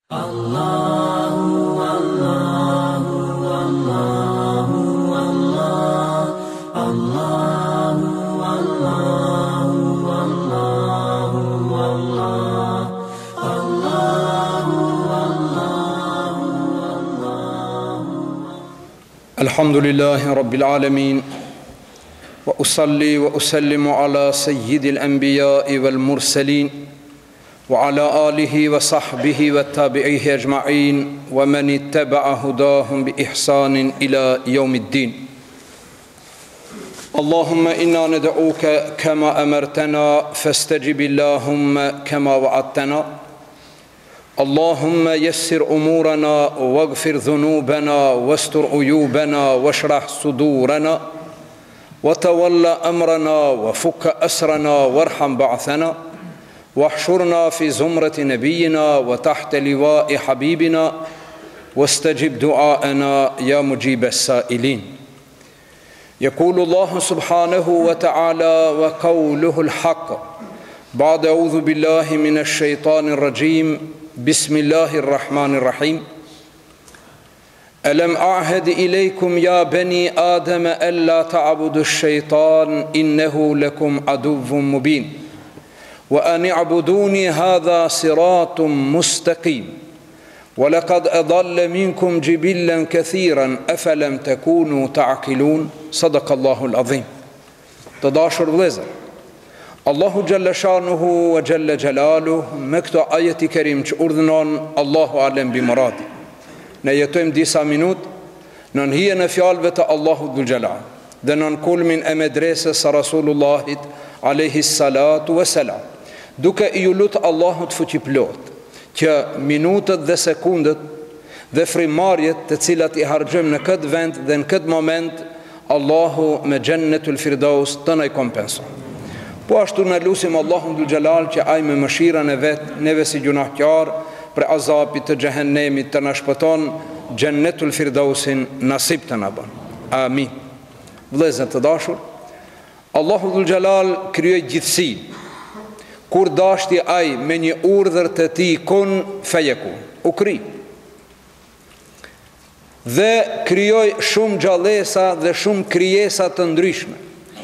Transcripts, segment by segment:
Allahu, Allahu, Allahu, Allah, Allahu, Allahu, Allahu, Allah, Allahu, Allahu, Allah. Alhamdulillahi Rabbil Alamin. Wa usalli wa usallimu ala sayyidil anbiya'i wal mursalin wa ala alihi wa sahbihi wa tabi'ihi ajma'in wa man ittaba'a hudahum bi ihsanin ila yawmiddin. Allahumma inna nad'uka kama amartana fastajib Allahumma kama wa'adtana. Allahumma yassir umurana waghfir dhunubana wastur uyubana washrah sudurana وتولى أمرنا وفك أسرنا وارحم بعثنا واحشرنا في زمرة نبينا وتحت لواء حبيبنا واستجب دعاءنا يا مجيب السائلين. يقول الله سبحانه وتعالى وقوله الحق بعد أعوذ بالله من الشيطان الرجيم بسم الله الرحمن الرحيم. ألم أعهد إليكم يا بني آدم ألا تعبدوا الشيطان إنه لكم عدو مبين وأن اعبدوني هذا صراط مستقيم ولقد أضل منكم جبلا كثيرا أفلم تكونوا تعقلون. صدق الله العظيم. تداشر vëllezër, Allahu Gjelle Shanuhu wa Gjelle Gjelaluh me këto ajeti kerim që urdhënon Allahu alem bimuradi. Ne jetojmë disa minut në hijen e fjalëve të Allahut Dhul Jalal dhe në kulmin e medresës së Rasulullahit alayhi salatu wassalam, duke i lutur Allahut fuqiplot që minutët dhe sekundet dhe frimarjet të cilat i harxojmë në këtë vend dhe në këtë moment, Allahu me Jannatul Firdaus të na kompenson. Po ashtu na lutim Allahun Dhul Jalal që ai me mëshirën e vet neve si gjunahqar për azapit të xhehenemit të na shpëton, Jannatul Firdausin nasib të na bën. Amin. Vëllezër të dashur, Allahu Dhul Jalal krijoi gjithësinë. Kur dashti ai me një urdhër të tij kun feyekun, u kri. Dhe krijoi shumë gjallësa dhe shumë krijesa të ndryshme.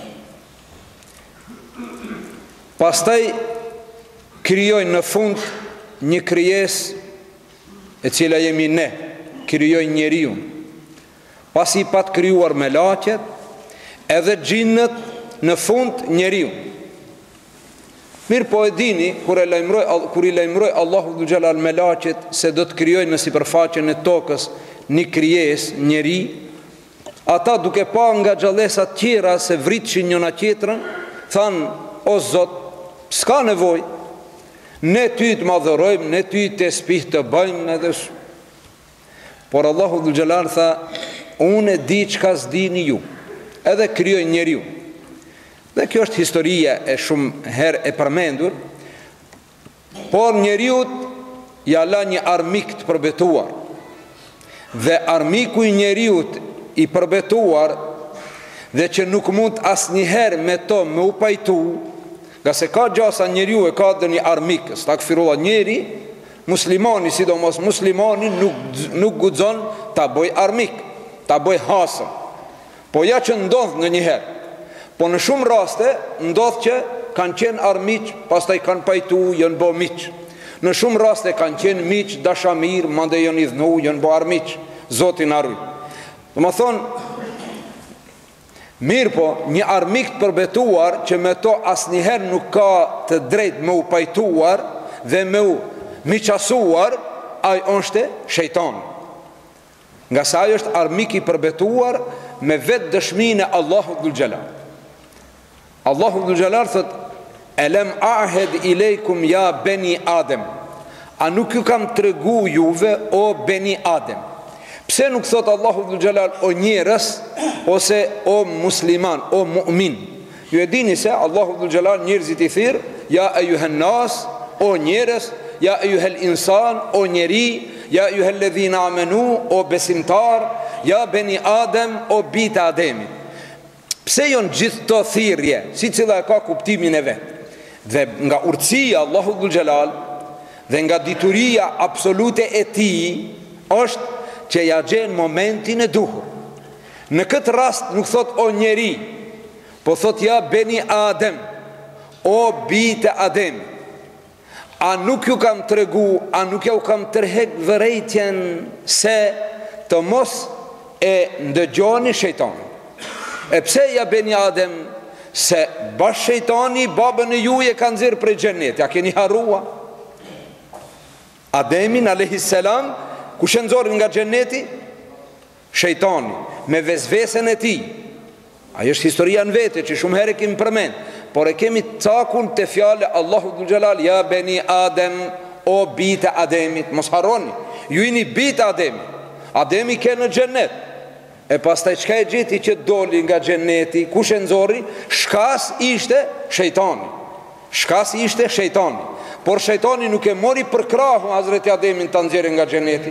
Pastaj krijoi në fund një krijes e cila jemi ne, krijoi njeriu. Pasi pat krijuar melaqet, edhe xhinët, në fund njeriu. Mirë po e dini, kur i lajmëroi Allahu Dhul Jalal melaqet se do të krijojnë në sipërfaqen e tokës një krijes, njeri, ata duke pa nga gjallësat tjera se vritshin njëna tjetrën, thanë, o Zot, s'ka nevojë, ne ty të madhërojmë, ne ty të spih të bëjmë edhe por Allahu Dhul Jalal tha, unë e di çka s'dini ju, edhe krijoi njeriu. Dhe kjo është historia e shumë herë e përmendur, por njeriu ja la një armik të përbetuar. Dhe armiku i njeriu i përbetuar dhe që nuk mund asnjëherë me to me u pajtu, nga se ka gjasa njeriu e ka dhe një armik, stakfirullah, njeri, muslimani, sidomos muslimani, nuk guxon ta bëj armik, ta bëj hasëm. Po ja që ndodh në njëherë, po në shumë raste ndodh që kanë qenë armiq, pastaj kanë pajtu, janë bë miq. Në shumë raste kanë qenë miq, dashamir, mande janë i dhnu, janë bë armiq. Zoti na ruaj. Domethënë, mirë po, një armik të përbetuar që me to asnjëherë nuk ka të drejtë me u pajtuar dhe me u miqasuar, ai është shejtani. Nga sa ai është armik i përbetuar me vetë dëshminë e Allahut Dhul Jalal. Allahu Dhul Jalal thot, Elem ahed ilejkum ja beni Adem. A nuk ju kam tregu juve o beni Adem? Pse nuk thot Allahu Dhul Jalal o njerëz ose o musliman, o mu'min? Ju e dini se Allahu Dhul Jalal njerëzit i thirr, ja ejuhen nas, o njerëz, ja ejuhel insan, o njeri, ja ejuhel ledhina amenu, o besimtar, ja beni Adem, o bita Ademi. Pse jon gjithë të thirrje, si cila ka kuptimin e vet. Dhe nga urtësia Allahu Dhul Jalal Dhe nga dituria absolute e tij është që ja gjen momentin e duhur. Në këtë rast nuk thot o njeri, po thot ja beni Adem, o bijtë e Adem. A nuk ju kam tregu, a nuk ja u kam tërheq vërejtjen se të mos e ndëgjoni shejtanin. E pse ja beni Adem? Se bash shejtani babën e juaj e ka nxjerr prej xhenetit. A keni harrua? Ademin alayhis salam kush e nxorri nga xheneti? Shejtani me vezvesen e tij. Ajo është historia në vete që shumë herë kemi përmend, por e kemi cakun te fjala Allahu dhul Jalal, ja beni Adem, o bijtë e Ademit, mos harroni, ju jeni bijtë e Ademit. Ademi ke në xhenet. E pastaj çka e gjeti që doli nga xheneti? Kush e nxorri? Shkas ishte shejtani. Shkas ishte shejtani. Por shejtani nuk e mori për krahu Hazreti Ademin ta nxjerrë nga xheneti.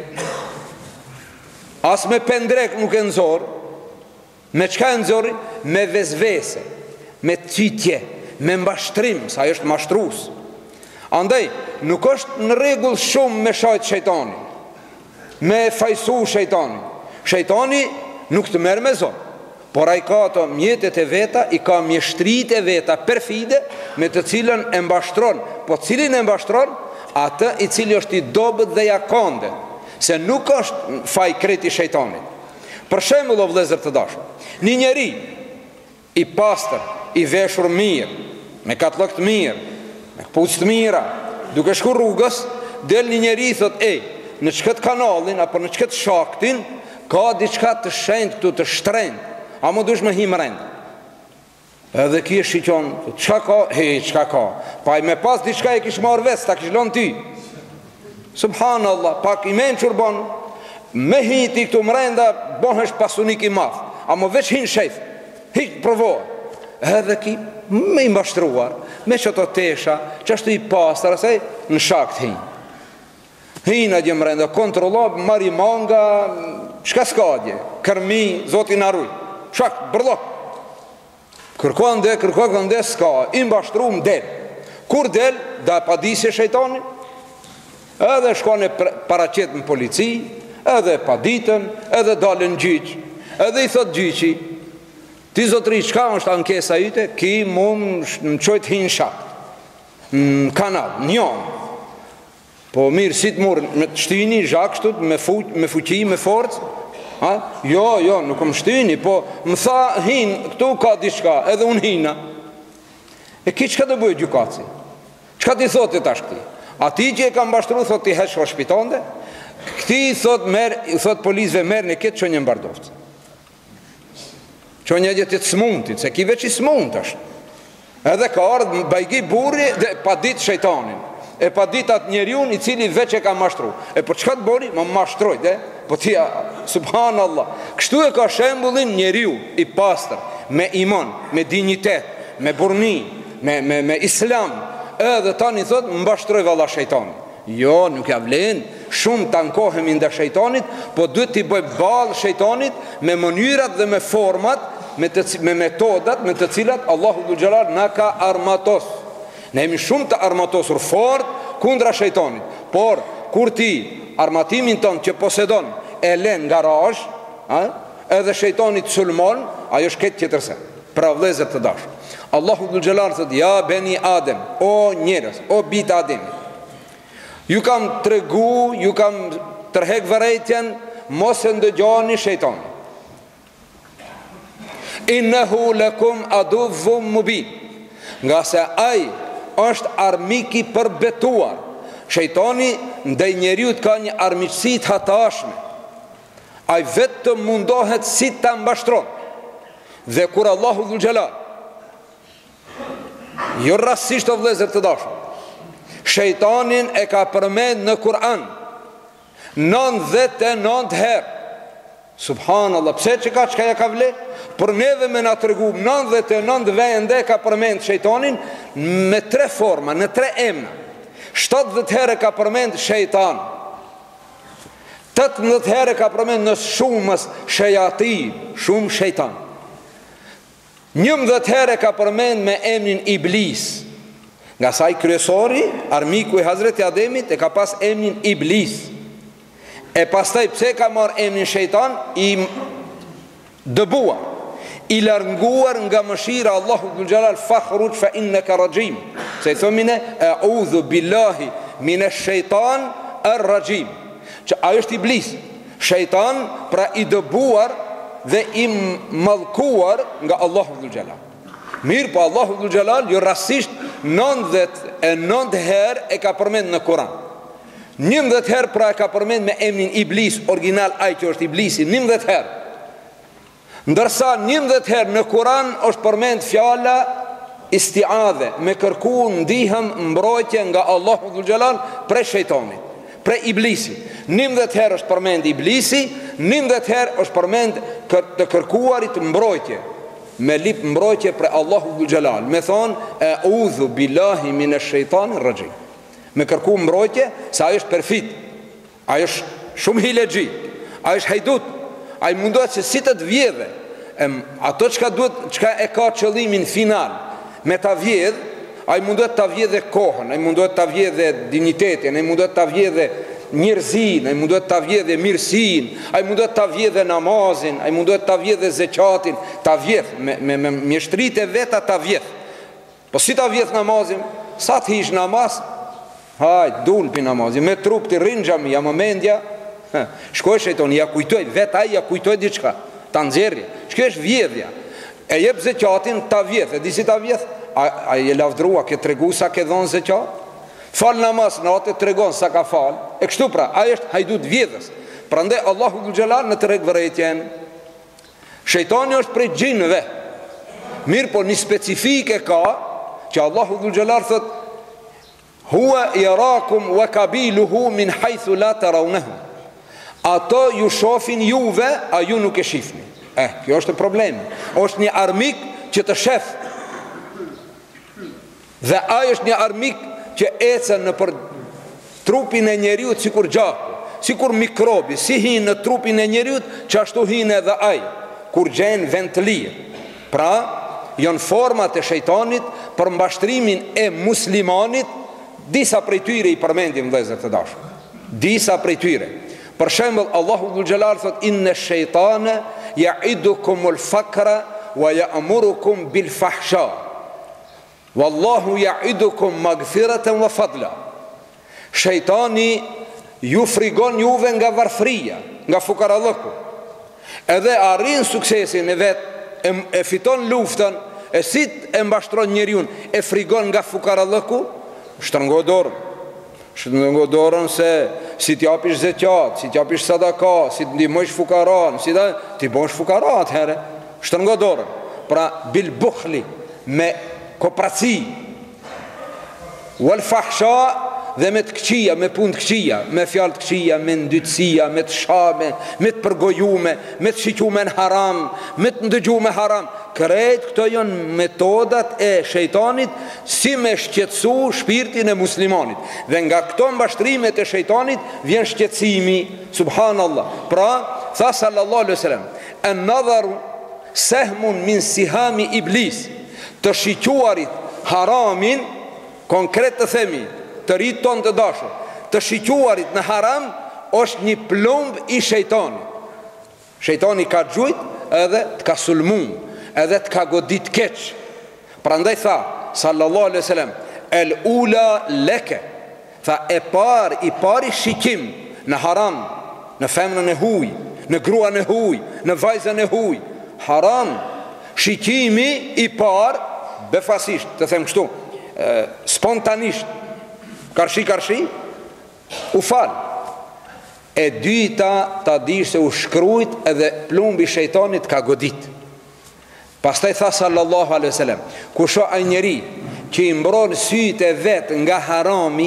As me pendrek nuk e nxorr. Me çka e nxorri? Me vezvese, me çitje, me mbashtrim, sa ajo është mashtrues. Andaj nuk është në rregull shumë me shajt shejtani, me fajsu shejtani. Shejtani nuk të merr me zon, por ai ka ato mjetet e veta, i ka mjeshtrit e veta perfide, me të cilën e mbashtron. Po cilin e mbashtron? Atë i cili është i dobët dhe jakande, se nuk është faj kreti shejtanit. Për shembull, o vëllezër të dashur, një njeri i pastër, i veshur mirë, me katllok të mirë, me kpucë të mira, duke shku rrugës, del një njeri i thot, në çkët kanalin apo në çkët shaktin ka diçka të shenjtë këtu, të shtrenjtë, a më dush me him rend. Edhe ki e shqyqon, çka ka? Çka ka? Pa i me pas diçka e kish marrë vesh, ta kish lënë ty. Subhanallah, pak i mençur bon, me hiti këtu mrenda, bohesh pasunik i madh, a më veç hin shef, hiq provohet. Edhe ki me i mbashtruar, me qëto tesha, që është i pastër, asaj në shakt hin. Hina dje mrenda, kontrollo, mari manga, çka s'ka dje, kërmi, zotin arruj, shakt, bërlok. Kërkon dhe s'ka, i mbashtru më del. Kur del, da padisje shejtani, edhe shkone paraqet në polici, edhe paditën, edhe dalën gjyq, edhe i thot gjyqi, ti zotri, qka është ankesa jute? Ki mund në qojt hinë shakt, në kanal, njën. Po mirë, si të murë, me të shtini, zhakshtut, me fuqi, me forcë? Jo, nuk më shtini, po më tha hinë, këtu ka diçka, edhe unë hina. E ki qka të bëjë gjukaci? Qka ti thot e tash këti? A ti që e kam bashtru, thot ti hesh shpitonde? Këti thot policëve merë në këtë që një mbardoftë. Që një gjithë të smuntit, se ki veç i smunt është. Edhe ka ardhë bajgi burri dhe pa ditë shejtanin. E pa ditë atë njeriun i cili veç e ka mashtru. E për çka të bori? Më mashtroj, dhe? Po tia, subhanallah. Kështu e ka shembullin njeriu i pastër, me iman, me dignitet, me burni, me islam. Edhe tani thot, më mbashtroj valla shejtanin. Jo, nuk ja vlen, shumë të ankohemi nda shejtanit, po duhet t'i bëj ballë shejtanit me mënyrat dhe me format, me metodat, me të cilat Allahu dhul Jalal na ka armatos. Ne jemi shumë të armatosur fort kundra shejtanit, por kur ti armatimin ton që posedon e len garaj, edhe shejtanit sulmon, ajo është këtë tjetërse. Pra vëllezër të dashur, Allahu dhul Jalal thot, ja beni Adem, o njerëz, o bijtë Ademit, ju kam tregu, ju kam tërhek vërejtjen, mos e ndëgjoni shejtanin. Innehu lakum aduvvum mubin, nga se ai është armiki përbetuar. Shejtani ndaj njeriu ka një armiqësi të hatashme. Ai vetëm mundohet si ta mbashtron. Dhe kur Allahu dhul Jalal, jo rastësisht o vëllezër të dashur, shejtanin e ka përmend në Kur'an 99 herë. Subhanallah, pse çka ja ka vle? Për neve me na tregu 99 vende ka përmend shejtanin me 3 forma, në 3 emra. 70 herë ka përmend shejtan, 18 herë ka përmend në shumës shejatin, shumë shejtan, 11 herë ka përmend me emrin iblis. Nga saj kryesori, armiku i Hazreti Ademit e ka pas emnin Iblis. E pastaj pse ka marrë emnin shejtan? I dëbuar, i larguar nga mëshira Allahu dhul jalal, fakhruj fa innaka rajim. Se i thomine a'udhu billahi minash shejtan ar-rajim. Që ajo është Iblis, shejtan, pra i dëbuar dhe i mallkuar nga Allahu dhul jalal. Mirë, po Allahu dhul jalal jo rastisht 99 herë e ka përmend në Kur'an. 11 herë pra e ka përmend me emrin Iblis, original ai që është Iblisi, 11 herë. Ndërsa 11 herë në Kur'an është përmend fjala isti'adhe, me kërku ndihëm mbrojtje nga Allahu dhul jalal prej shejtanit, prej Iblisit. 11 herë është përmend Iblisi, 11 herë është përmend të kërkuarit mbrojtje, me lip mbrojtje për Allahu dhul jalal, me thonë a'udhu billahi minash shaitanir rajim, me kërku mbrojtje se ajo është perfid, ajo është shumë hilegji, ajo është hajdut, ajo mundohet se si të vjedhe ato çka e ka qëllimin final me ta vjedh, ajo mundohet ta vjedhe kohën, ajo mundohet ta vjedhe dignitetin, ajo mundohet ta vjedhe njerëzin, ai mundohet ta vjedhë mirësin, ai mundohet ta vjedhë namazin, ai mundohet ta vjedhë zeqatin, ta vjedh me mjeshtritë veta ta vjedh. Po si ta vjedh namazin? Sa të hish namaz, hajt dul pi namazin, me trup të rinxham ja momendja, shkoj shejton ja kujtoj, vet ai ja kujtoj diçka, ta nxjerrje. Shkesh vjedhja. E jep zeqatin ta vjedh, e di si ta vjedh? Ai e lavdrua, ke tregu sa ke dhon zeqat? Fal namaz natë tregon sa ka fal. E kështu pra, ai është hajdut vjedhës. Prandaj Allahu dhul jalal në treg vërejtjen. Shejtani është prej xhinëve. Mirë, po një specifike ka që Allahu dhul jalal thot huwa yarakum wa qabiluhu min haythu la tarawnahu. Ato ju shohin juve, a ju nuk e shihni. Kjo është problemi. Është një armik që të shef. Dhe ai është një armik që ecën në për trupin e njeriut sikur gjaku, sikur mikrobi, si hinë në trupin e njeriut, që ashtu hinë edhe ai, kur gjenë vend të lirë. Pra, janë format e shejtanit për mbashtrimin e muslimanit, disa prej tyre i përmendim vëllezër të dashur. Disa prej tyre. Për shembull, Allahu dhul jalal thot inna shejtane ya'idukumul fakra wa ya'murukum bil fahsha. Wallahu ya'idukum magfiratan wa fadla. Shejtani ju frigon juve nga varfëria, nga fukarallëku. Edhe arrin suksesin e vet, e fiton luftën, e si e mbashtron njeriu, e frigon nga fukarallëku, shtrëngo dorën. Shtrëngo dorën se si t'japish zeqat, si t'japish sadaka, si t'ndihmosh fukaran, si ti bosh fukarat herë. Shtrëngo dorën. Pra bil bukhli, me kopraci, wal fahsha, dhe me të këqia, me punë të këqia, me fjalë të këqia, me ndytësia, me të shame, me të përgojume, me të shiqume në haram, me të ndëgjume haram. Krejt këto janë metodat e shejtanit si me shqetësu shpirtin e muslimanit. Dhe nga këto mbashtrimet e shejtanit vjen shqetësimi, subhanallah. Pra, tha sallallahu alaihi wasallam, an-nadharu sahmun min sihami iblis. Të shiquarit haramin, konkret të themi, të rritë tonë të dashur, të shiquarit në haram është një plumb i shejtanit. Shejtani ka gjujt edhe të ka sulmun, edhe të ka godit keq. Prandaj tha sallallahu alaihi wasallam, el ula leke, tha i pari shikim në haram, në femnën e huj, në gruan e huj, në vajzën e huj, haram. Shikimi i parë befasisht, të them kështu, spontanisht, karshi, u fal. E dyta ta dish se u shkrujt edhe plumbi shejtanit ka godit. Pastaj tha sallallahu alaihi wasallam, kusho ai njeri që i mbron sytë e vet nga harami,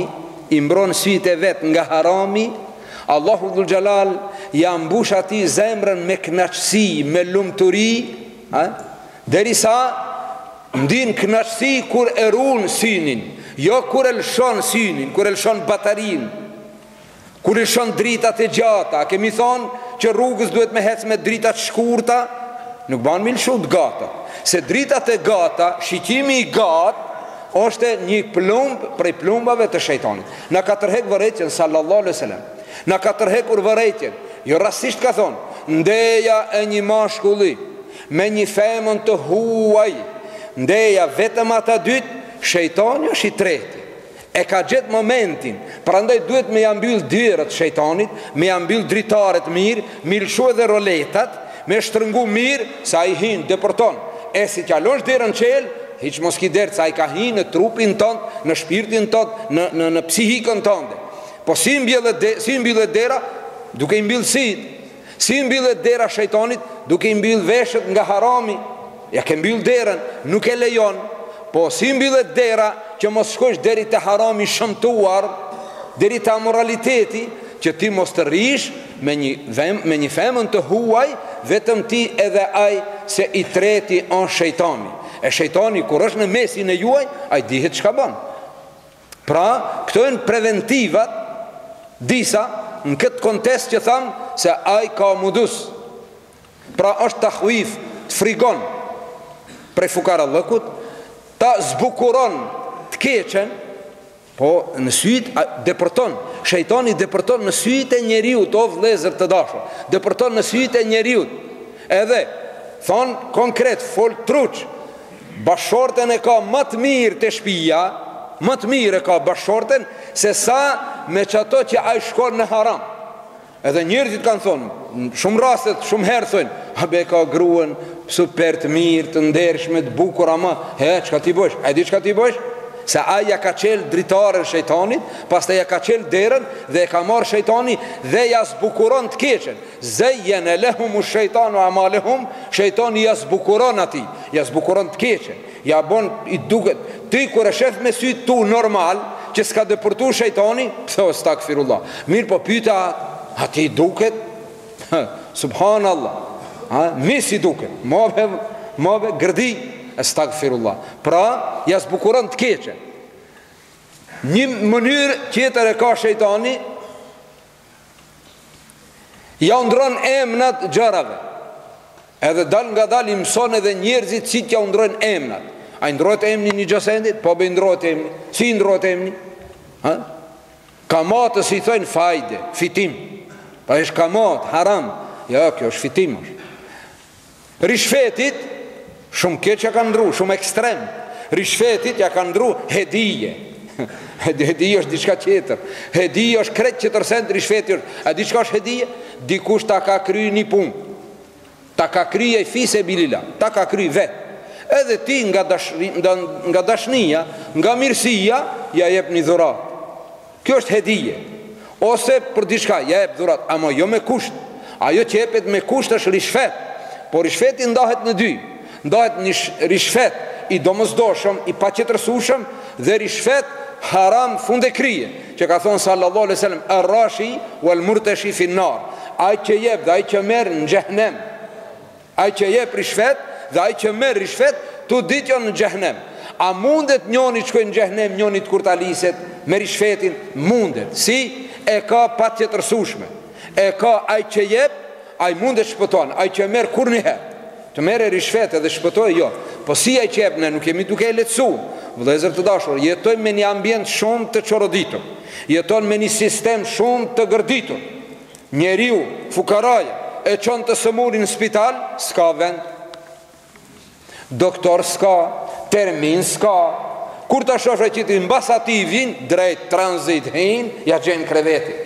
Allahu dhul jalal ja mbush atij zemrën me kënaqësi, me lumturi, derisa ndin kënaqësi kur e ruan synin, jo kur e lëshon synin, kur e lëshon batarin, kur e lëshon dritat e gjata. Kemi thonë që rrugës duhet me hec me dritat shkurta, nuk ban me lëshu të gata, se dritat e gata, shikimi i gat është një plumb prej plumbave të shejtanit. Na ka tërheq vërejtjen sallallahu alaihi wasallam. Na ka tërhequr vërejtjen. Jo rastisht ka thonë, ndeja e një mashkulli me një femën të huaj, ndeja vetëm ata dytë, shejtani është i treti. E ka gjetë momentin. Prandaj duhet me ja mbyll dyert shejtanit, me ja mbyll dritaret mirë, me lëshu edhe roletat, me shtrëngu mirë, sa i hin depërton. E si qalosh derën qel, hiç mos ki derë, sa i ka hin në trupin tënd, në shpirtin tënd, në psihikën tënde. Po si mbyllet dera, duke i mbyllësit. Si mbyllet dera shejtanit, duke i mbyll veshët nga harami. Ja ke mbyll derën, nuk e lejon. Po si mbyllet dera, që mos shkosh deri te harami shëmtuar, deri te amoraliteti, që ti mos të rish me një femën të huaj, vetëm ti edhe aj, se i treti është shejtani. E shejtani kur është në mesin e juaj, aj dihet çka bën. Pra, këto janë preventivat disa në këtë kontest që tham se aj ka mudus. Pra është tahwif, të frigon prej fukarallëkut, ta zbukuron të keqen, po në sytë depërton. Shejtani depërton në sytë e njeriut, o vëllezër të dashur, depërton në sytë e njeriut. Edhe thonë konkret, fol truç, bashorten e ka më të mirë të shtëpia, më të mirë e ka bashorten se sa me çato që ai shkon në haram. Edhe njerëzit kanë thonë, shumë rastet, shumë herë thonë, habe ka gruën super të mirë, të ndershme, të bukur, ama çka ti bësh? A di çka ti bësh? Se ai ja ka çel dritarën shejtanit, pastaj ja ka çel derën dhe e ka marr shejtani dhe ja zbukuron të keqen. Zayyana lahumu shejtanu amalahum, shejtani ja zbukuron atij, ja zbukuron të keqen. Ja bon i duket, ti kur e shef me sy tu normal, që s'ka depërtu shejtani, pse stakfirullah. Mirë po pyeta, a ti duket? Subhanallah. Mi si duket? Move gërdi, stakfirullah. Pra, ja zbukuron të keqe. Një mënyrë tjetër e ka shejtani, ja undron emnat gjërave. Edhe dal nga dal i mëson edhe njerëzit si t'ja undrojnë emnat. A i ndrojt emni një gjësendit? Po be ndrojt emni. Si ndrojt emni? Kamatës i thojnë fajde, fitim. Pa është kamat, haram. Ja, kjo është fitim është. Rishfetit, shumë keq ja ka ndru, shumë ekstrem. Rishfetit ja ka ndru hedije. Hedije është diçka tjetër. Hedije është krejt që tërsend, rishfetit është. A diçka është hedije? Dikush ta ka kry një pun. Ta ka kry e fise bilila. Ta ka kry vetë. Edhe ti nga dashnia, nga mirësia, ja jep një dhurat. Kjo është hedije. Ose për diçka, ja jep dhurat, ama jo me kusht. Ajo që jepet me kusht është rishfet. Po rishfeti ndahet në dy. Ndahet një rishfet i domosdoshëm, i paqetërsueshëm, dhe rishfet haram funde krije. Që ka thonë sallallahu alaihi wasallam, arrashi wal murtashi fi nar. Ai që jep dhe ai që merr në xhehenem. Ai që jep rishfet dhe ai që merr rishfet, tu ditë janë në xhehenem. A mundet njoni të shkojnë në xhehenem, njoni të kurtaliset me rishfetin? Mundet. Si? E ka patjetërsueshme. E ka ai që jep, ai mundet shpëton, ai që merr kurrëherë. Të merë rishfet edhe shpëtoj, jo. Po si ai që jep, ne nuk kemi duke e lehtësu. Vëllezër të dashur, jetojmë me një ambient shumë të çoroditur. Jetojmë me një sistem shumë të gërditur. Njeriu, fukaraja, e çon të sëmurin në spital, s'ka vend. Doktor s'ka, termin s'ka. Kur ta shohë që ti mbas atij vin drejt tranzit hin, ja gjen krevetin.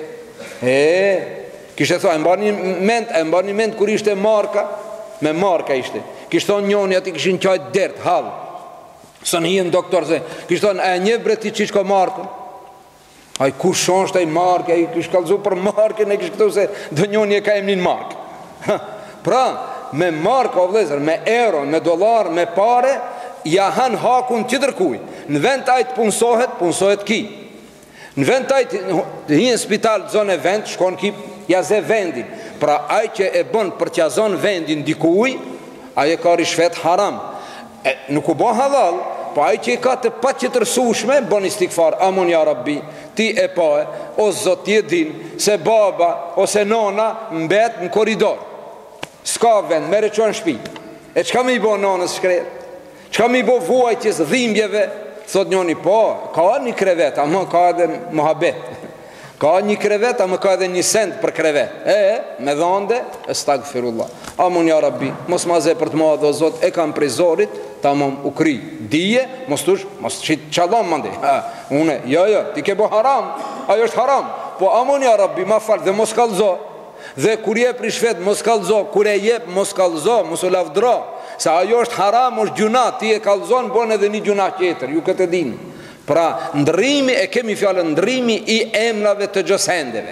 Kishte thënë, e mbani mend kur ishte marka, me marka ishte. Kishte thonë njoni aty kishin qajt dert, hall. Son hien doktor se, kishte thonë, e një breti çish ka markën. Ai kush është ai markë, ai kish kallzu për markën, e kish këtu se do njoni e ka emrin markë. Pra, me markë o vëllezër, me euro, me dollar, me pare, ja han hakun qëtërkuj. Në vend taj të punsohet ki. Në vend taj të hinë spital të zonë e vend, shkon ki, ja ze vendin. Pra aj që e bën për që zonë vendin dikuj, aj e ka rishfet haram. Nuk u bon halal, po aj që e ka të pa që tërsushme, bon istikfar, amun ja rabbi, ti e pae, o zot ti e din, se baba ose nona mbet në koridor. Ska vend, mere që në shpi. E qka me i bo nonës shkret? Qka me i bo vuajtjes dhimbjeve? Thot njoni, po, ka një krevet, ama ka edhe muhabet. Ka një krevet, ama ka edhe një send për krevet. Me dhande, estagfirullah. Amun ja Rabbi, mos ma ze për të madhe o Zot, e kam prej zorit, ta mom u kry. Dije, mos tush, mos qalon mandi. Une, jo, ti ke bo haram, ajo është haram. Po amun ja Rabbi, ma falë, dhe mos kalzo. Dhe kur je për shvet, mos kalzo. Kur e jep, mos kalzo, mos u lavdro. Se ajo është haram, është gjuna, ti e kalzon, bon edhe një gjuna tjetër, ju këtë dini. Pra, ndrimi, e kemi fjallën, ndrimi i emrave të gjosendeve.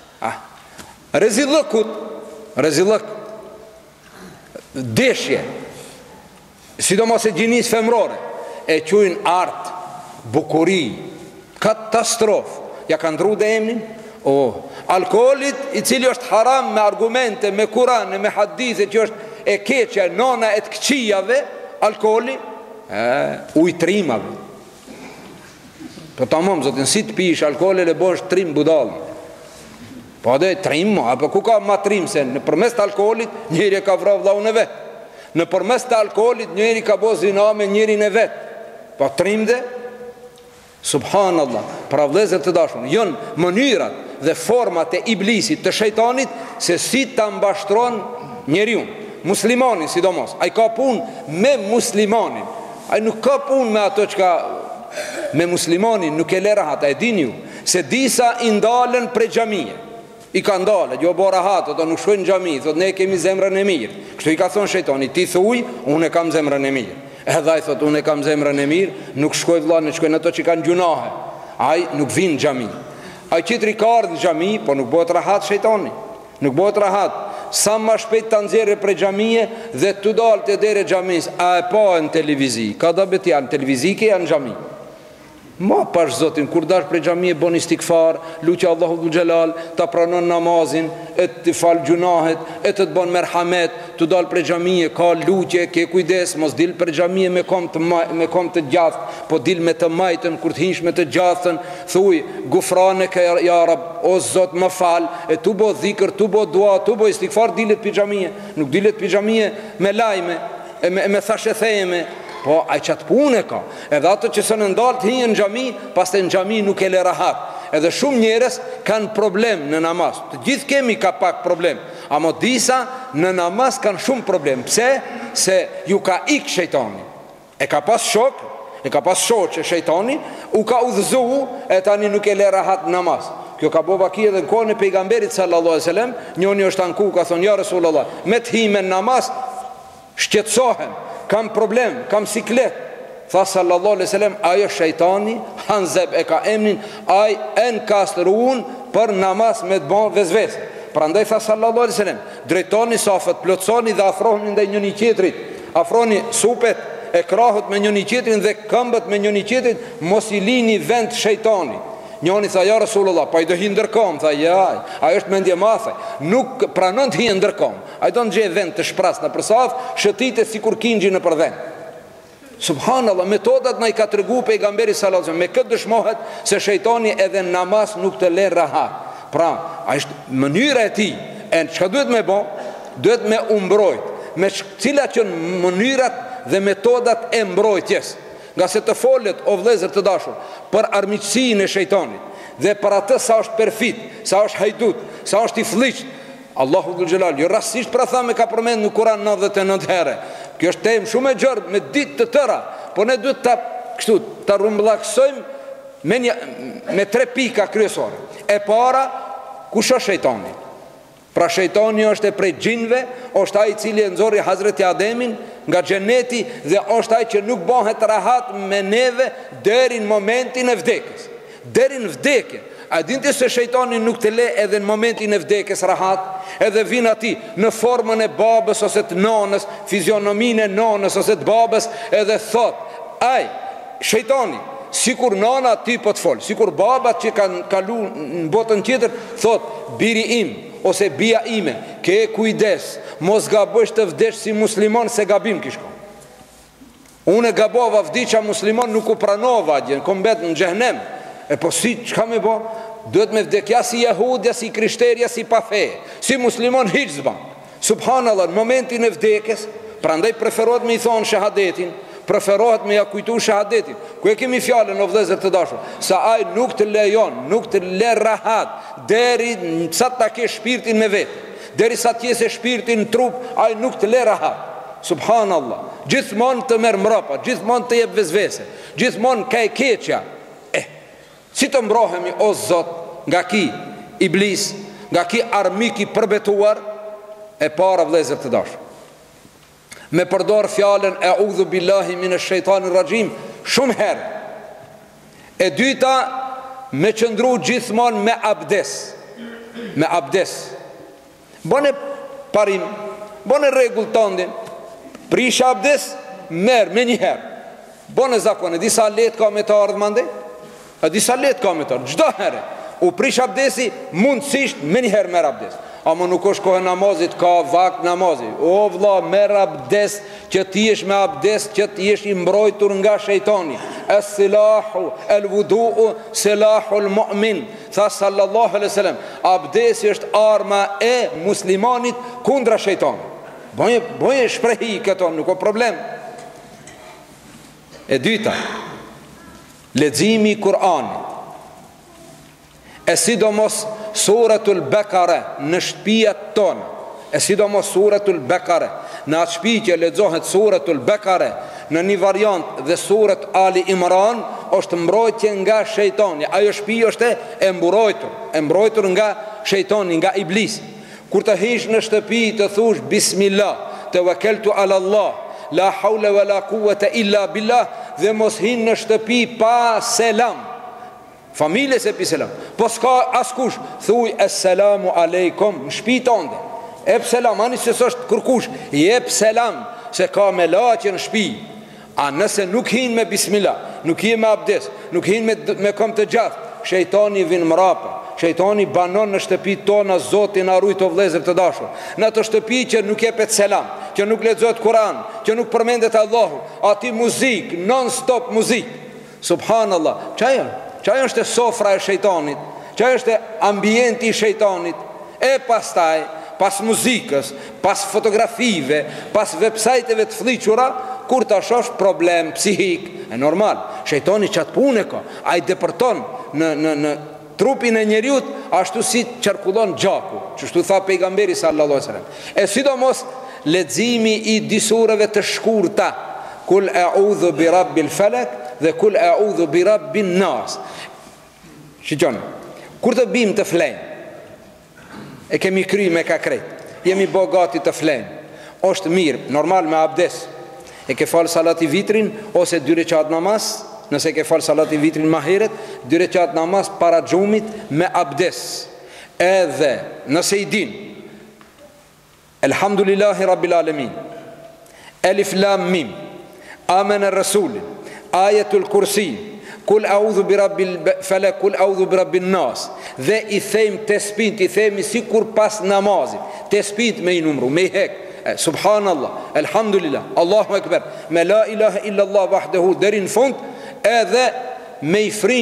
Rezillëk, deshje, sidomos e gjinis femrore, e qujnë art, bukuri, katastrof, ja ka ndru dhe emnin, alkoholit i cili është haram me argumente, me kurane, me hadithe, që është e keqja, nona e të këqijave, alkoholi, ujtrimave. Po ta mëmë, zotin, si të pish alkoholin e bosh trim budalën. Po dhe trim, apo ku ka ma trim se në përmes të alkoholit njëri e ka vra vllaun e vetë. Në përmes të alkoholit njëri ka bo zina me njërin e vetë. Po trim dhe, subhanallah, pra vlezër të dashun, jënë mënyrat dhe format e iblisit të shejtanit se si të mbashtron njeriun, muslimanin sidomos. A i ka pun me muslimanin, a i nuk ka pun me ato që ka me muslimanin, nuk e le rahat. A e din ju se disa i ndalen prej xhamie, i ka ndale, jo bo rahat, ato nuk shkojnë në xhami, thot ne kemi zemrën e mirë. Kështu i ka thonë shejtani, ti thuj, unë e kam zemrën e mirë. Edhe ai thot, unë e kam zemrën e mirë, nuk shkoj vëlla, në shkojnë ato që kanë gjunahe. Ai nuk vinë në xhami. Ai qitri ka ardhë në xhami, po nuk bëhet rahat shejtani. Nuk bëhet rahat. Sa ma shpejt të nxjerrë prej xhamie dhe të dalë të dere xhamis, a e pa në televizi, ka da bet janë televizi, ke janë në xhami. Ma pash zotin, kur dash prej xhamie bon istikfar, luqe Allahu dhul Gjelal, ta pranon namazin, e të fal gjunahet, e të bon merhamet, të dal prej xhamie, ka luqe, ke kujdes, mos dil prej xhamie me kom të gjathë, po dil me të majtën, kur të hinsh me të gjathën, thuj, gufrane ke ja Rab, o zot më fal, e tu bo dhikër, tu bo dua, tu bo istikfar, dilet prej xhamie, nuk dilet prej xhamie me lajme, me thashe thejme. Po, a i qatë pune ka. Edhe ato që së në ndalë të hinë në xhami, pas të në xhami nuk e le rahat. Edhe shumë njerës kanë problem në namaz. Të gjithë kemi ka pak problem, ama disa në namaz kanë shumë problem. Pse? Se ju ka ik shejtani. E ka pas shok, që shejtani u ka udhëzu, e tani nuk e le rahat në namaz. Kjo ka bo vaki edhe në kohën e pejgamberit sallallahu alaihi wasallam. Njoni është anku, ka thonë, ja Rasulullah, me të hime në namaz shqetsohem, kam problem, kam siklet. Tha sallallahu alaihi wasallam, ajo shejtani Hanzeb e ka emnin, ai en kastruun për namaz me të bon vezvese. Prandaj tha sallallahu alaihi wasallam, drejtoni safët, plotsoni dhe afrohuni ndaj njëri tjetrit, afroni supet e krahut me njëri tjetrin dhe këmbët me njëri tjetrit, mos i lini vend shejtani. Njoni tha, ja Rasulullah, pa i do hi ndërkom. Tha, ja, ajo është mendje mathe, nuk pranon të hi ndërkom. A i do në gje vend të shpras në përsaf, shëtite si kur kingjë në përven. Subhanallah, metodat në i ka të regu pejgamberi sallallahu alaihi wasallam, me këtë dëshmohet se shejtani edhe në namaz nuk të le rahat. Pra, a ishtë mënyra e ti, e në qëka duhet me bo, duhet me umbrojt, me cilat që në mënyrat dhe metodat e mbrojtjes. Nga se të folet, o vlezër të dashur, për armiqësinë e shejtanit dhe për atë sa është perfit, sa është hajdut, sa është i fliqt. Allahu dhul Gjelal, jo rasisht pra tha me ka përmend në Kuran 99 herë. Kjo është temë shumë e gjërë me ditë të tëra, po ne duhet të rumbullaksojmë me 3 pika kryesore. E para, kush është shejtani? Pra shejtani është e prej gjinve, është ai i cili e nxorri Hazreti Ademin nga xheneti dhe është ai që nuk bëhet rahat me neve deri në momentin e vdekjes. Deri në vdekje. A dinte se shejtani nuk të le edhe në momentin e vdekjes rahat, edhe vin ati në formën e babës ose të nonës, fizionominë e nonës ose të babës, edhe thot, ai, shejtani, sikur nana ti po të fol, sikur babat që kanë kalu në botën tjetër, thot, biri im, ose bia ime, ke kujdes, mos gabësh të vdesh si musliman se gabim kishko. Unë e gabova vdiqa musliman, nuk u pranova gjenë, kom bet në xhehenem. E po si, që ka me bo? Duhet me vdekja si jahudja, si krishterja, si pafe, si musliman hiq zban. Subhanallah, në momentin e vdekjes, prandaj preferohet me i thonë shahadetin, preferohet me ja kujtu shahadetin. Ku e kemi fjalën o vëllezër të dashur, se ai nuk të lejon, nuk të lë rahat deri sa ta ke shpirtin me vetë. Deri sa të jesë shpirtin në trup, ai nuk të lë rahat. Subhanallah. Gjithmonë të merr mbrapa, gjithmonë të jep vezvese, gjithmonë ka e keqja. Si të mbrohemi o Zot nga ki iblis, nga ki armik i përbetuar? E para vëllezër të dashur, me përdor fjalën e'udhu billahi minash shaitanir rajim shumë herë. E dyta, me qëndru gjithmonë me abdes. Me abdes. Bone parim, bone rregull tëndin, prish abdes, merë me njëherë. Bone zakone, disa let ka me të ardhë mande? A disa let ka me të ardhë, gjdo herë. U prish abdesi, mundësisht me njëherë merë abdes. Ama nuk është kohë namazit, ka vakt namazit. O vlla, merë abdes, që ti jesh me abdes, që ti jesh i mbrojtur nga shejtani. Es-silahu, el-vudu'u, silahu el-mu'min. Tha sallallahu alaihi wasallam, abdesi është arma e muslimanit kundra shejtanit. Boje shprehi këto, nuk o problem. E dyta, leximi i Kur'anit. E sidomos suratul Bekare në shtëpiat tonë. E sidomos suratul Bekare. Në atë shtëpi që lexohet suratul Bekare në një variant dhe surat Ali Imran, është mbrojtje nga shejtani. Ajo shtëpi është e mbrojtur nga shejtani, nga iblis. Kur të hish në shtëpi të thush bismillah, tawakkaltu ala Allah, la hawla wala quwata illa billah, dhe mos hin në shtëpi pa selam. Familje se pi selam. Po s'ka askush, thuj assalamu alaikum në shtëpi tënde. Ep selam, ani se s'është kërkush, jep selam, se ka me laqe në shtëpi. A nëse nuk hin me bismillah, nuk hin me abdes, nuk hin me kom të gjatë, shejtani vin mrapa. Shejtani banon në shtëpi tona, Zotin arujt o vëllezër të dashur. Në ato shtëpi që nuk jepet selam, që nuk lexohet Kur'an, që nuk përmendet Allahu, aty muzik, non stop muzik. Subhanallah. Çaj është sofra e shejtanit, çaj është ambienti i shejtanit. E pastaj, pas muzikës, pas fotografive, pas websajteve të fliqura, kur ta shosh problem psihik, e normal. Shejtani çat punë ka, ai depërton në trupin e njeriut, ashtu si qarkullon gjaku, çështu tha pejgamberi sallallahu alaihi wasallam. E sidomos leximi i disureve të shkurta, kul a'udhu bi rabbil falak dhe kul a'udhu bi rabbin nas. Shikon, kur të bim të flen, e kemi kry me ka krejt, jemi bogati të flen, është mirë, normal me abdes, e ke falë salati vitrin, ose 2 rekat namaz, nëse ke falë salati vitrin ma heret, 2 rekat namaz para xhumit me abdes. Edhe nëse i din Elhamdulillahi Rabbil Alamin, Elif Lam Mim, Amen e Rasulin, Ajetul Kursi, Kul a'udhu bi rabbil falak, kul a'udhu bi rabbin nas, dhe i them tespit, i themi sikur pas namazit, tespit me i numru, me i hek, subhanallah, elhamdulillah, Allahu akbar, me la ilaha illallah wahdahu deri në fund, edhe me i fri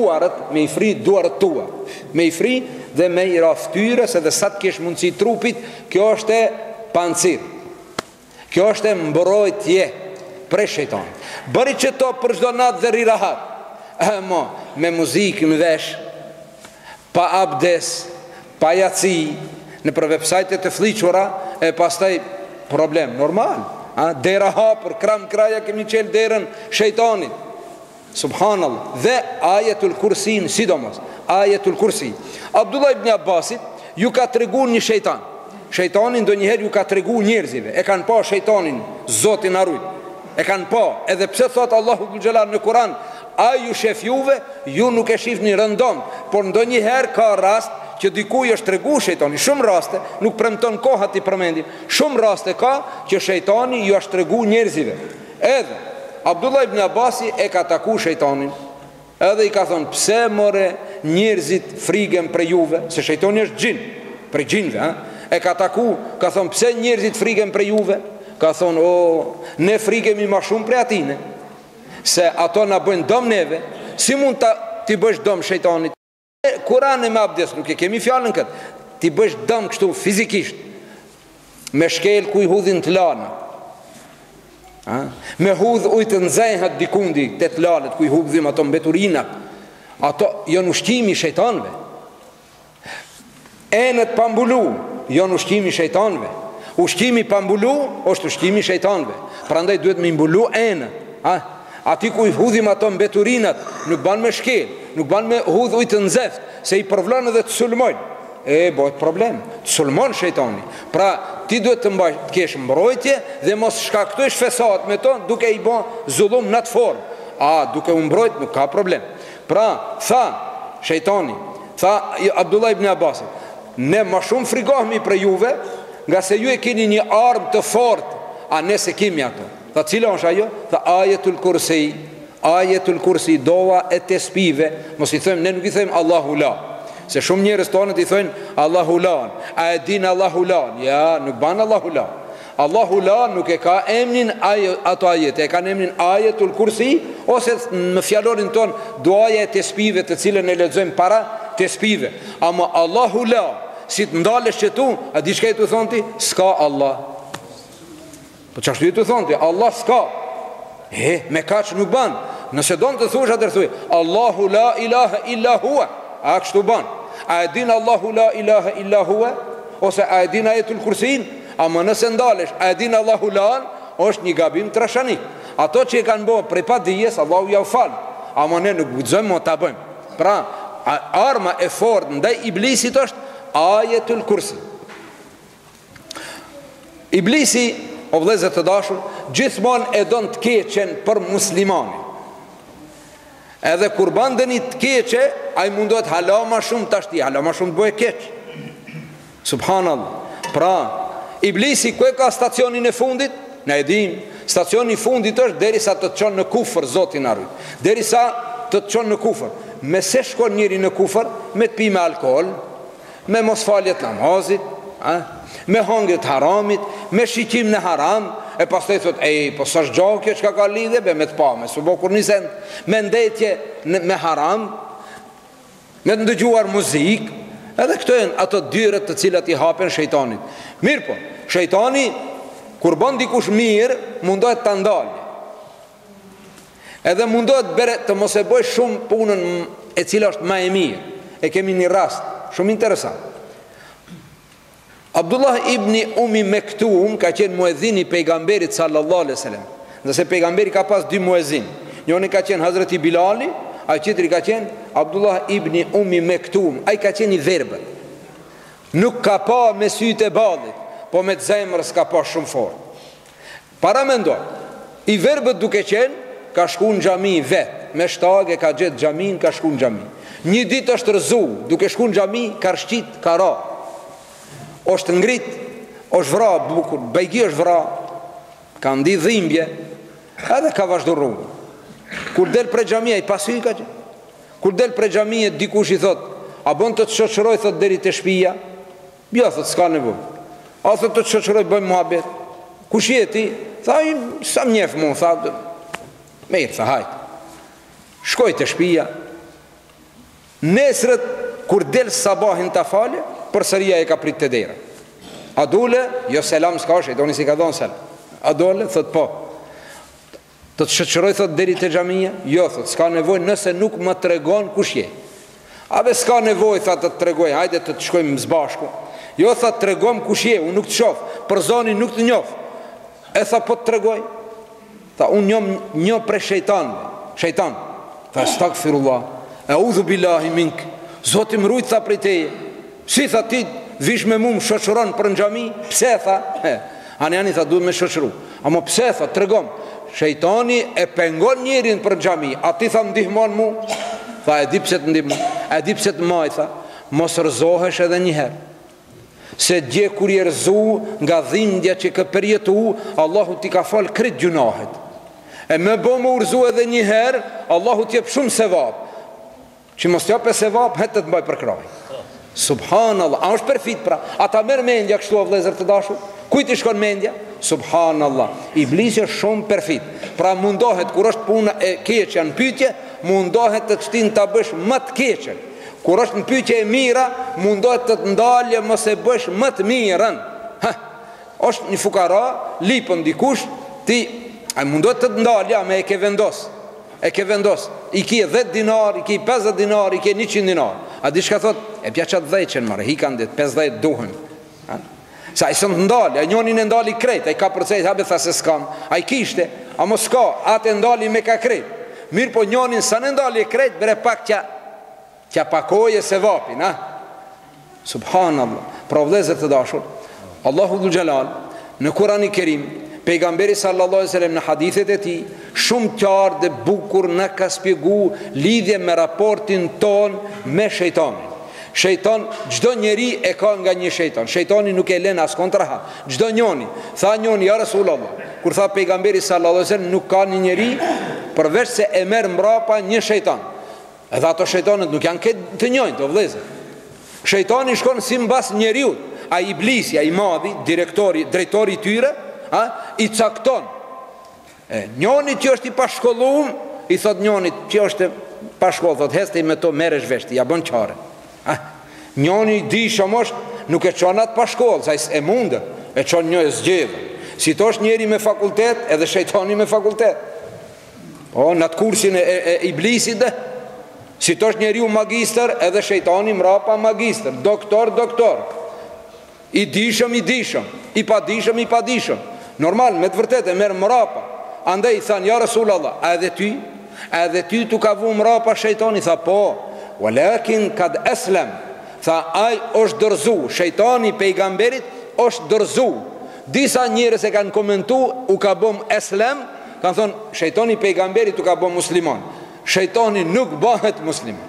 duarët tua, me i fri dhe me i raftyres, edhe sa të kesh mundësi trupit, kjo është e pancir, kjo është e mbrojtje pre shejtan. Bëri që to për çdo natë dhe ri rahat. Me muzikë në vesh, pa abdes, pa jaci, në për websajtet të fliqura, e pastaj problem, normal. Dera hapër, kram kraja kemi qelë derën shejtanit. Subhanallah. Dhe ajetul kursin, sidomos, ajetul kursi. Abdullah ibn Abbasit ju ka tregu një shejtan. Shejtanin do njëherë ju ka tregu njerëzive. E kanë pa shejtanin, Zotin arujt. E kanë pa, edhe pse thot Allahu Gjellar në Kur'an, a ju shef juve, ju nuk e shif një rëndom, por ndo njëherë ka rast që dikuj është tregu shejtani. Shumë raste, nuk premton koha ti përmendim, shumë raste ka që shejtani ju është tregu njerëzive. Edhe Abdullah ibn Abasi e ka taku shejtanin, edhe i ka thonë, pse more njerëzit frigen për juve, se shejtani është gjin, për gjinve, e ka taku, ka thonë, pse njerëzit frigen për juve, ka thonë, ne frigemi ma shumë për atine, se ato na bëjnë dom neve, si mund t'i bësh dom shejtanit? Kurane me abdes, nuk e kemi fjallën këtë, t'i bësh dom kështu fizikisht, me shkel ku i hudhin të lana, Me hudh ujtë nxehet dikundi te t'lalet ku I hudhim ato mbeturinat, ato janë ushqimi I shejtanëve. Enët pa mbulu janë ushqimi I shejtanëve. Ushqimi pa mbulu është ushqimi I shejtanëve. Prandaj duhet me mbulu enët. Ati ku I hudhim ato mbeturinat nuk ban me shkel, nuk ban me hudh ujtë nxeft, se I përvlan edhe të sulmojnë. Bëhet problem, të sulmon shejtani. Pra ti duhet të kesh mbrojtje dhe mos shkaktojsh fesat me to duke I bën zullum në atë formë. Duke u mbrojt nuk ka problem. Pra tha shejtani, tha Abdullah ibn Abbas, ne më shumë frikohemi për juve, nga se ju e keni një armë të fortë, ne se kemi ato. Tha cila është ajo? Tha ajetul kursi. Ajetul kursi, dova e tespive. Mos I thëmë, ne nuk I thëmë Allahu la, se shumë njerëz tonë I thënë Allahu la, a e din Allahu la? Ja, nuk ban Allahu la. Allahu la nuk e ka emnin ato ajete, e ka emnin ajetul kursi, ose në fjalorin ton duaja e tespive të cilën e lexojmë para tespive. Ama Allahu la, si të ndalesh që tu, a di çka I të thonë ti? S'ka Allah. Po çashtu I të thonë ti? Allah s'ka. Me kaq nuk ban. Nëse don të thush atë thuj Allahu la ilaha illa huwa, a kështu ban? A e din Allahu la ilaha illa huwa, ose a e din ajetul kursin? Ama nëse ndalesh, a e din Allahu la, është një gabim trashanik. Ato që e kanë bërë prej pa dijes, Allahu ja u fal. Ama ne nuk guxojmë mo ta bëjmë. Pra, arma e fortë ndaj iblisit është ajetul kursi. Iblisi, o vëllezër të dashur, gjithmonë e don të keqen për muslimanin. Edhe kur bandën I të keqe, a I mundohet hala ma shumë të ashti, hala ma shumë të bëhe keq. Subhanallah. Pra, iblisi ku e ka stacionin e fundit? Ne e dim, stacioni I fundit është deri sa të të qonë në kufër, Zotin arrujt. Deri sa të të qonë në kufër. Me se shkon njëri në kufër? Me të pi me alkohol, me mos faljet namazit, me hangrit haramit, me shikim në haram. E pas të I thot, po sa është gjohë kjo që ka lidhe, me të pa, me së bo kur nisen, me ndetje me haram, me të ndëgjuar muzik, edhe këto e në ato dyret të cilat I hapen shejtanit. Mirë po, shejtani, kur bën dikush mirë, mundohet të ndalje. Edhe mundohet bere të mos e bëj shumë punën e cila është ma e mirë. E kemi një rast, shumë interesant. Abdullah ibn Umi Mektum ka qenë muezini pejgamberit sallallahu alaihi wasallam. Nëse pejgamberi ka pas dy muezin, njëri ka qenë Hazreti Bilali, ai tjetri ka qenë Abdullah ibn Umi Mektum. Ai ka qenë I verbët. Nuk ka pa me sytë e ballit, po me zemër s'ka pa shumë fort. Para mendo, I verbët duke qenë ka shku në xhami vet, me shtag e ka gjetë xhamin, ka shku në xhami. Një ditë është rëzu, duke shku në xhami, ka rshqit, ka ra. Është ngrit, është vra bukur, bejgi është vra, ka ndi dhimbje, edhe ka vazhdu rrugë. Kur del prej xhamia I pasy ka që. Kur del prej xhamia dikush I thot, a bën të shoqëroj thot deri te shtëpia? Jo thot s'ka nevojë. A thot të shoqëroj bëjmë muhabet. Kush je ti? Tha sa më njeh mua, tha. Mirë, tha hajt. Shkoj te shtëpia. Nesrët kur del sabahin ta falë, përsëria e ka prit të dera. A dole? Jo selam s'ka, shejtani si ka dhënë selam. A dole? Thot po. Të të shoqëroj thot deri te xhamia? Jo thot, s'ka nevojë nëse nuk më tregon kush je. Ave s'ka nevojë thot të tregoj, hajde të shkojmë së bashku. Jo thot tregom kush je, unë nuk të shoh, për zonin nuk të njoh. E tha po të tregoj. Tha unë njoh prej shejtanëve. Shejtan. Tha astaghfirullah. A'udhu billahi mink. Zoti më rujt tha prej teje. Si tha ti vish me mu më shoqëron për në xhami? Pse tha? Ani tha duhet me shoqëru. Amo pse tha? Tregom. Shejtani e pengon njerin për në xhami. A ti tha ndihmon mu? Tha e di pse të ndihmon. E di pse të maj tha. Mos rëzohesh edhe njëherë. Se dje kur je rëzu nga dhimbja që ke përjetu, Allahu ti ka fal krejt gjunahet. E me bo më urzu edhe njëherë, Allahu ti jep shumë sevap. Që mos t'jap e sevap, hetë të mbaj për kraj. Subhanallah, a është perfit pra. A ta merë mendja kështu o vlezër të dashur? Kujt I shkon mendja? Subhanallah. Iblisi është shumë perfit. Pra mundohet, kur është puna e keqja në pyetje, mundohet të shtin të bësh më të keqen. Kur është në pyetje e mira, mundohet të të ndalje mos e bësh më të mirën. Është një fukara, lipën dikush, ti A mundohet të ndalë, ja, me e ke vendos. E ke vendos. I ki 10 dinar, i ki 50 dinar, i ki 100 dinar. A di shka thot? E pja qatë 10 qenë marë, hikan dit, 50 duhen. Sa i sënë të ndalë, a njonin e ndali krejt, a i ka përcejt, habe tha se s'kam. A i kishte, a mos ka, atë e ndali me ka krejt. Mirë po njonin sa në ndali e krejt, bere pak kja pakoje se vapin, ha? Subhanallah. Pra vlezër të dashur, Allahu Dhul Gjelal, në Kurani Kerim, pejgamberi sallallahu alaihi wasallam në hadithet e tij shumë qartë dhe bukur na ka shpjegu lidhje me raportin ton me shejtanin. Shejtan, çdo njeri e ka nga një shejtan. Shejtani nuk e lën as kontraha. Çdo njoni, tha njoni ja Rasulullah, kur tha pejgamberi sallallahu alaihi wasallam nuk ka një njeri përveç se e merr mbrapa një shejtan. Edhe ato shejtanët nuk janë të njëjtë, o vëllezër. Shejtani shkon si mbas njeriu, ai iblisi, ai madhi, drejtori i tyre, i cakton. Njoni që është i pashkollum, i thot njoni që është pashkoll, thot heste i me to meresh veshti, ja bën qare. Njoni i di shumë nuk e qon atë pashkoll, sa e mundë, e qon një e zgjedhë. Si to është njeri me fakultet, edhe shejtani me fakultet. Në atë kursin e iblisit dhe, si to është njeri u magister, edhe shejtani mrapa magister, doktor, i dishëm, i padishëm. Normal, me të vërtet e merë mrapa. Andaj i thanë, ja Rasulallah, a edhe ty tu ka vu mrapa shejtani? Tha po, walakin kad eslem, tha aj është dërzu, shejtani pejgamberit është dërzu. Disa njërës e kanë komentu, u ka bom eslem, kanë thonë, shejtani pejgamberit u ka bom musliman. Shejtani nuk bëhet musliman.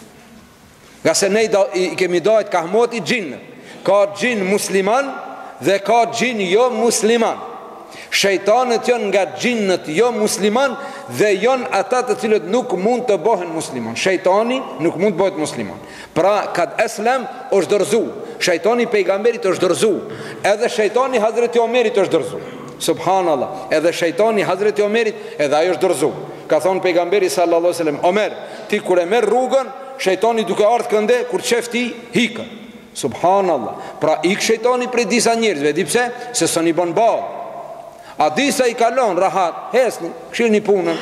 Nga se ne i kemi dajt kahmoti gjinët. Ka gjin musliman dhe ka gjin jo musliman. Shejtanët janë nga gjinët jo musliman dhe janë ata të cilët nuk mund të bëhen musliman. Shejtani nuk mund të bëhet musliman. Pra kad eslem është dërzu, shejtani pejgamberit është dërzu, edhe shejtani Hazreti Omerit është dërzu. Subhanallah, edhe shejtani Hazreti Omerit edhe ajo është dërzu. Ka thonë pejgamberi sallallahu alaihi wasallam, Omer, ti kur e merr rrugën, shejtani duke ardhur kënde, kur çefti hikën. Subhanallah. Pra ik shejtani prej disa njerëzve, di pse? Se s'oni bën ballë. A disa i kalon rahat, hesni, këshirni punën.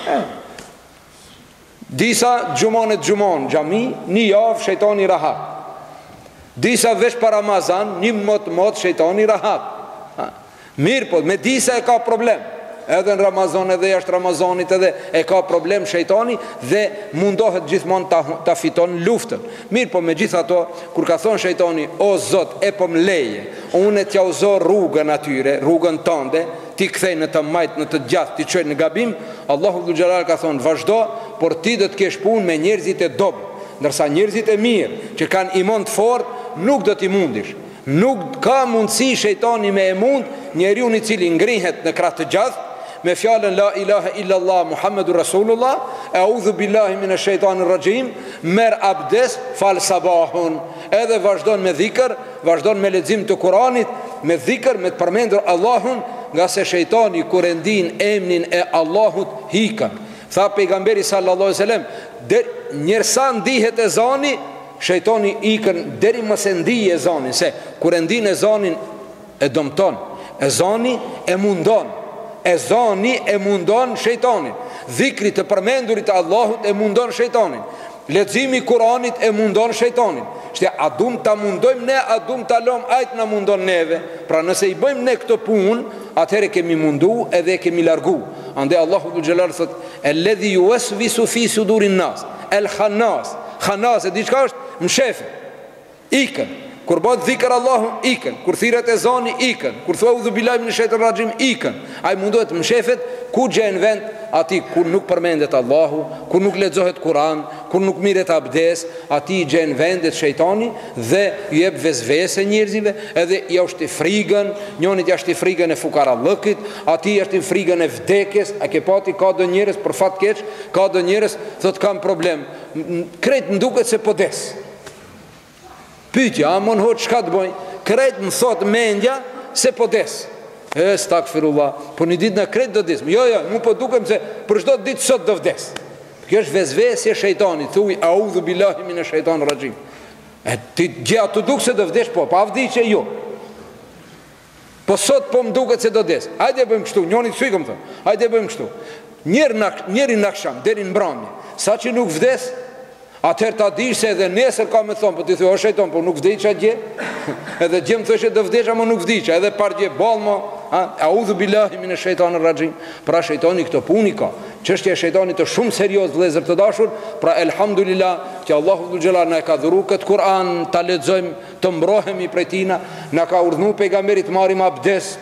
Disa gjumon xhami, një javë shejtani rahat. Disa vesh para Ramazan, një mot shejtani rahat. Mirë po, me disa e ka problem. Edhe në Ramazan edhe jashtë Ramazanit edhe e ka problem shejtani dhe mundohet gjithmonë ta fiton luftën. Mirë po me gjitha to, kur ka thonë shejtani, o Zot, e po më leje, unë t'ja uzo rrugën atyre, rrugën tënde, ti kthej në të majtë, në të gjatë, ti çoj në gabim, Allahu Dhul Gjelal ka thonë, vazhdo, por ti do të kesh punë me njerëzit e dobë, ndërsa njerëzit e mirë, që kanë iman të fortë, nuk do t'i mundish. Nuk ka mundësi shejtani me e mund njeriu i cili ngrihet në krah të gjatë me fjalën la ilaha illallah Muhammedur Rasulullah, a'udhu billahi minash shaitanir rajim, merr abdes, fal sabahun, edhe vazhdon me dhikr, vazhdon me lexim të Kuranit, me dhikr, me të përmendur Allahun, nga se shejtani kur e ndin emrin e Allahut hikën. Tha pejgamberi sallallahu alaihi wasallam, njërsa ndihet ezani, shejtani ikën deri mos e ndije ezanin, se kur e ndin ezanin e dëmton, ezani e mundon. Ezani e mundon shejtanin. Dhikri të përmendurit të Allahut e mundon shejtanin. Leximi i Kuranit e mundon shejtanin. Shte a dum ta mundojmë ne, a dum ta lëm ajt na mundon neve. Pra nëse i bëjmë ne këtë punë, atëherë kemi mundu edhe kemi largu. Andaj Allahu Dhul Gjelal thot, alladhi yuwaswisu fi sudurin nas, el khannas. Khannas e diçka është mshefe. Ikën. Kur bëhet dhikr Allahun, ikën. Kur thirret ezani, ikën. Kur thua udhu billahi minash shaitanir rajim, ikën. Ai mundohet mshefet ku gjen vend aty ku nuk përmendet Allahu, ku nuk lexohet Kur'an, ku nuk mirret abdes, aty gjen vendet shejtani dhe i jep vezvese njerëzve, edhe i është i frikën, njëri është i frikën e fukarallëkit, aty është i frikën e vdekjes. A ke pati ka do njerëz për fat keq, ka do njerëz thot kam problem. Krejt nduket se po des. Pyetja, a mon hoç çka të bëj? Krejt më thot mendja se po des. Stakfirullah, po një ditë në krejt do des. Jo, mu po dukem se për çdo ditë sot do vdes. Kjo është vezvesje e shejtanit. Thuaj a'udhu billahi minash shaitanir rajim. Ti gjë ato duk se do vdesh, po pa vdiqe jo. Po sot po më duket se do des. Hajde bëjmë kështu, njëri të shikëm thon. Hajde bëjmë kështu. Njëri në akşam deri në mbrëmje. Sa që nuk vdes, atëherë ta dish se edhe nesër ka me thonë, po ti thua o shejton, po nuk vdiqa gje. Edhe gje më thoshe do vdesha, mo nuk vdiqa, edhe par gje balmo, audhu billahi minash shejtanir rajim. Pra shejtani këto puni ka. Çështja e shejtanit është shumë serioz, vëllezër të dashur. Pra elhamdulillah që Allahu dhul xhelal na ka dhuru këtë Kur'an, ta lexojmë, të mbrohemi prej tina, na ka urdhëruar pejgamberi të marrim abdes,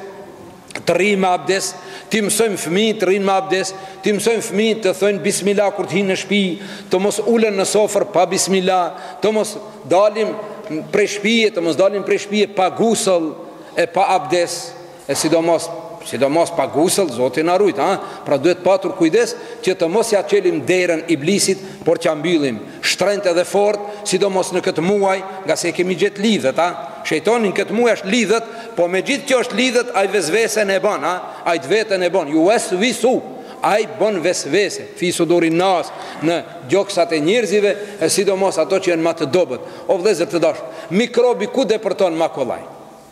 të rrimë me abdes, ti mësojmë fëmijët të rrinë me abdes, ti mësojmë fëmijët të thojnë bismillah kur të hinë në shtëpi, të mos ulen në sofër pa bismillah, të mos dalim prej shtëpie, të mos dalim prej shtëpie pa gusël e pa abdes, e sidomos pa gusël, Zoti na rujt, pra duhet patur kujdes që të mos ja çelim derën iblisit, por që mbyllim shtrenjtë edhe fort, sidomos në këtë muaj, nga se kemi gjetë lidhët, Shejtani në këtë muaj është lidhët, po me gjithë që është lidhët, ai vesvesen e bën, ai vetën e bën, ju vesvisu, ai bën vesvese, fi suduri nas, në gjoksat e njerëzive, e sidomos ato që janë më të dobët. O vëllezër të dashur, mikrobi ku depërton më kollaj?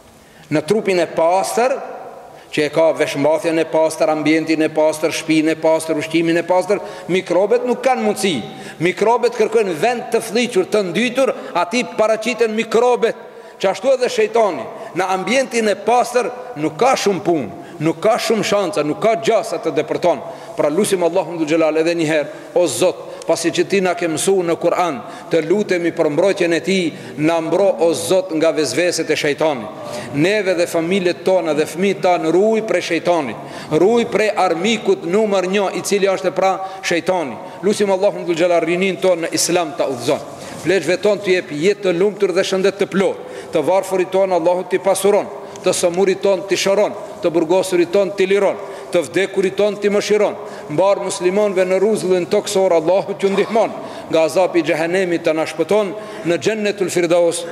Në trupin e pastër, që e ka veshmbathjen e pastër, ambientin e pastër, shtëpinë e pastër, ushqimin e pastër, mikrobet nuk kanë mundësi. Mikrobet kërkojnë vend të fliqur, të ndytur, aty paraqiten mikrobet. Që ashtu edhe shejtani, në ambientin e pastër nuk ka shumë punë, nuk ka shumë shanca, nuk ka gjasa të depërton. Pra lutim Allahun dhul xhelal edhe një herë, o Zot, pasi që ti na ke mësuar në Kur'an, të lutemi për mbrojtjen e tij, na mbro o Zot nga vezveset e shejtanit. Neve dhe familjet tona dhe fëmijët tanë ruaj prej shejtanit, ruaj prej armikut numër 1 i cili është pra shejtani. Lutim Allahun dhul xhelal rinin tonë në Islam ta udhëzon. Pleqve tonë të jep jetë të lumtur dhe shëndet të plot. Të varfërit tonë Allahu t'i pasuron, të sëmurit tonë t'i shëron, të burgosurit tonë t'i liron, të vdekurit tonë t'i mëshiron. Mbar muslimanëve në rrezullin toksor Allahu t'ju ndihmon, nga azapi i xhehenemit të na shpëton në Xhennetul Firdaus.